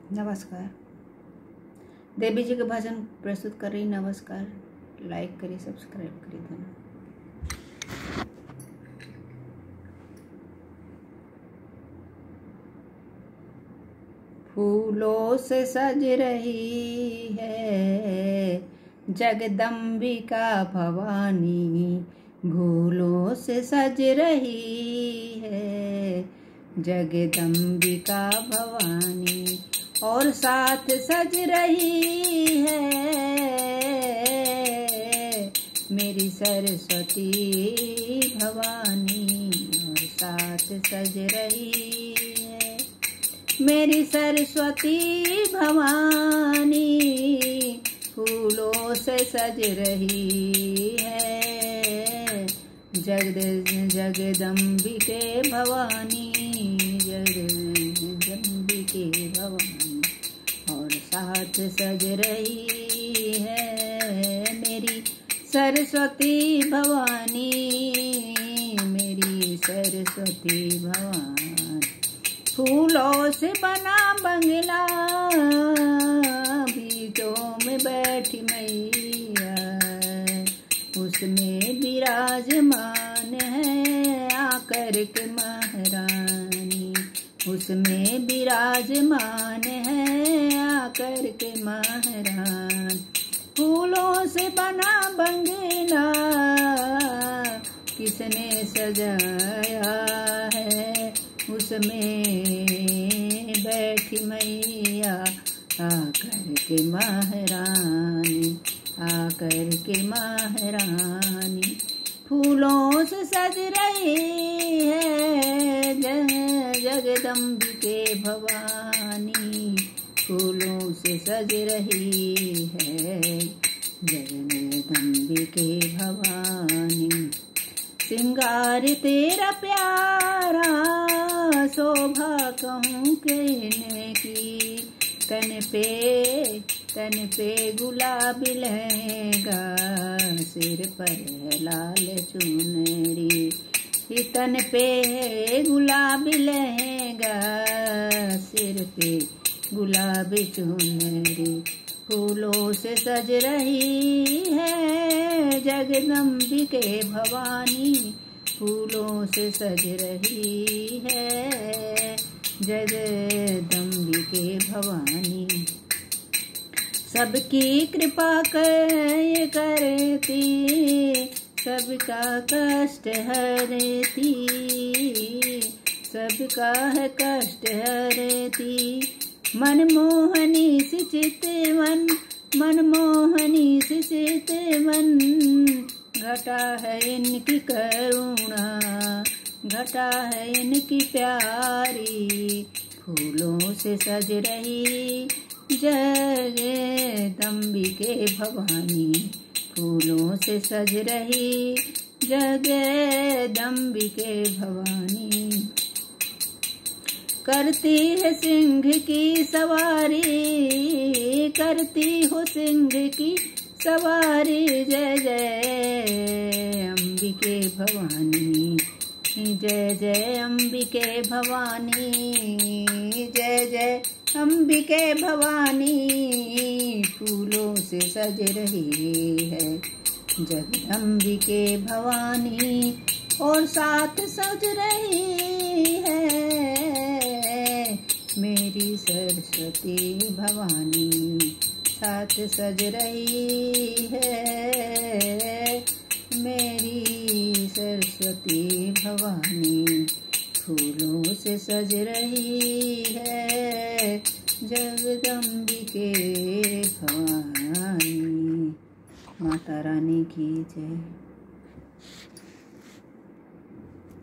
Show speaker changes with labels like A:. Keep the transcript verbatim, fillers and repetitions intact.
A: नमस्कार। देवी जी के भजन प्रस्तुत कर रही। नमस्कार। लाइक करिए, सब्सक्राइब करिए। धन्यवाद। फूलों से सज रही है जगदम्बिका भवानी, फूलों से सज रही है जगदम्बिका भवानी, और साथ सज रही है मेरी सरस्वती भवानी, और साथ सज रही है मेरी सरस्वती भवानी, फूलों से सज रही है जगद जगदम्बिके भवानी, जगदम्बिके भवानी, और साथ सज रही है मेरी सरस्वती भवानी, मेरी सरस्वती भवानी। फूलों से बना बंगला बीचों में बैठी मैया, उसमें विराजमान है आकर के महारानी, उसमें विराजमान है आकर के महारानी। फूलों से बना बंगला किसने सजाया है, उसमें बैठी मैया आकर के महारानी, आकर के महारानी। फूलों से सज रही है जगदम्बिके भवानी, फूलों से सज रही है जगदम्बिके भवानी। सिंगार तेरा प्यारा शोभा कहूँ कहने की, तन पे तन पे गुलाबी लहंगा, सिर पर है लाल चुनरी, तन पे गुलाबी लहंगा, सिर पे गुलाबी चुनरी। फूलों से सज रही है जगदम्बिके भवानी, फूलों से सज रही है जगदम्बिके भवानी। सबकी कृपा कर करती, सबका कष्ट हरती, सबका है कष्ट हरती। मनमोहनी सी चितवन, मनमोहनी सी चितवन, घटा है इनकी करुणा, घटा है इनकी प्यारी। फूलों से सज रही जगदम्बिके भवानी, फूलों से सज रही जगदम्बिके भवानी। करती है सिंह की सवारी, करती हो सिंह की सवारी, जय जय अंबिके भवानी, जय जय अंबिके भवानी, जय जय अंबिके भवानी। फूलों से सज रही है जगदम्बिके भवानी, और साथ सज रही है मेरी सरस्वती भवानी, साथ सज रही है मेरी सरस्वती भवानी। फूलों से सज रही है जगदम्बिके भवानी। माता रानी की जय।